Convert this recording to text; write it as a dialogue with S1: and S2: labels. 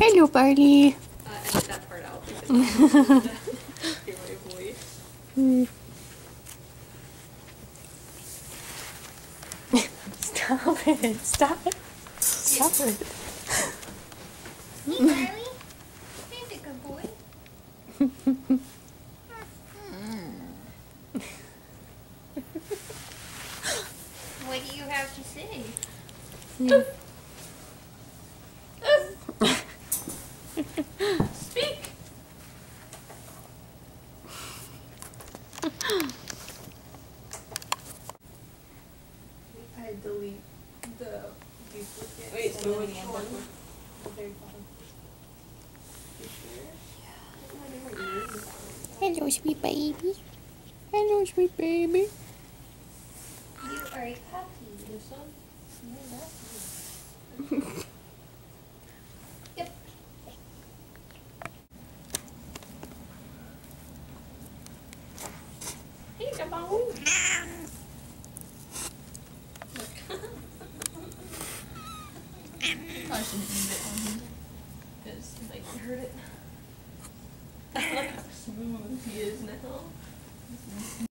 S1: Hello, Barley.
S2: Edit that part out because hear my voice.
S1: Stop it. Stop it. Stop it.
S3: Hey, Barley. Here's a good boy. What do you have to say?
S2: Speak. I delete the duplicate. Wait, so which one? The very bottom. You sure?
S1: Hello, sweet baby. Hello, sweet baby.
S3: You are a puppy.
S2: This one?
S3: Yep.
S2: Hey, come on. I shouldn't use it on him because like you heard it. I like how smooth he is now.